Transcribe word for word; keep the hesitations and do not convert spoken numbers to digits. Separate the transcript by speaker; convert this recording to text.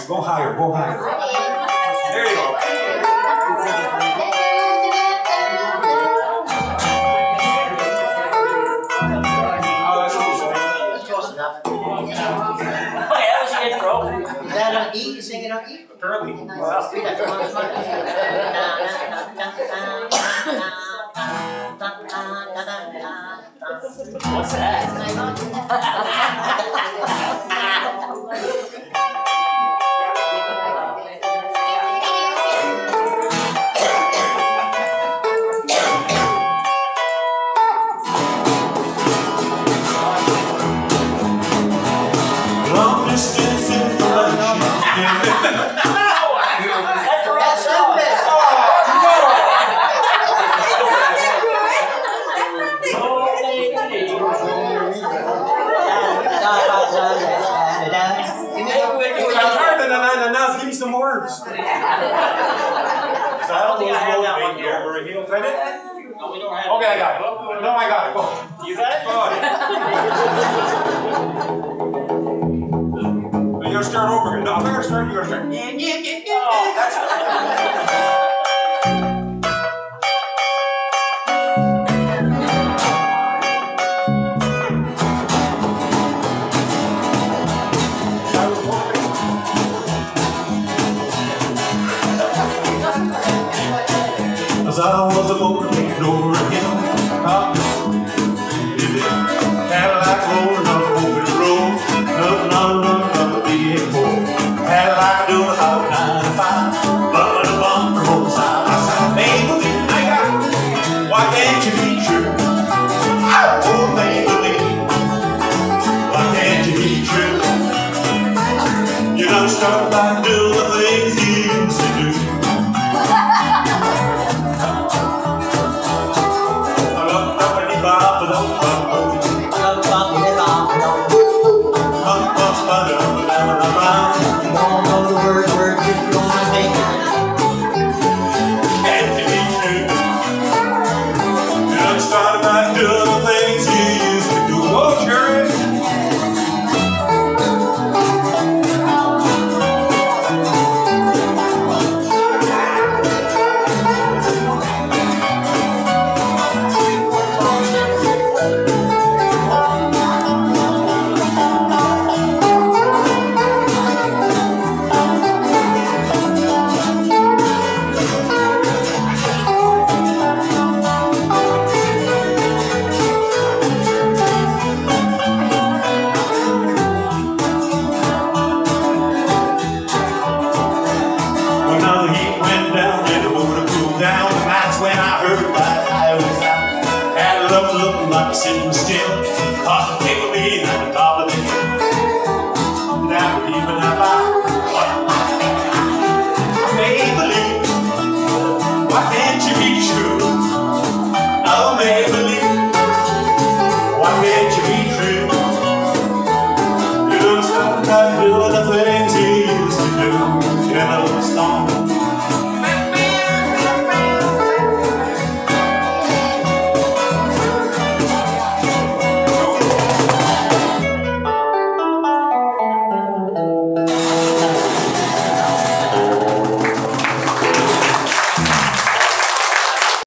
Speaker 1: Go higher, go higher. There you go. Oh, that's close.
Speaker 2: That's close enough.
Speaker 3: Okay, that was a good throw.
Speaker 2: Is that on E? You sing it on E?
Speaker 1: Apparently.
Speaker 2: Well,
Speaker 1: Well,
Speaker 2: read that one.
Speaker 3: What's that?
Speaker 1: long distance information.
Speaker 3: That's the wrong song.
Speaker 1: Give me some words. So I don't think I have that one here. Over a heel, can I do it?
Speaker 3: No, we don't have
Speaker 1: Okay, I got it. No, I got it. Go.
Speaker 3: You got it?
Speaker 1: Go on. You gotta start over again. No, I'm gonna start. You gotta start. Yeah, yeah, yeah, yeah. Oh, that's As I was a motoring over a hill, up Cadillac rolling up over the road, nothing on the run of a V eight four. Cadillac doing about nine to five, bumping a bumper on side by side. Mabaline, I got it. Why can't you be true? Oh, Mabaline, why can't you be true? You don't start by doing the things you used to do. Like sitting still, cause the people being at the top of the hill. Now, even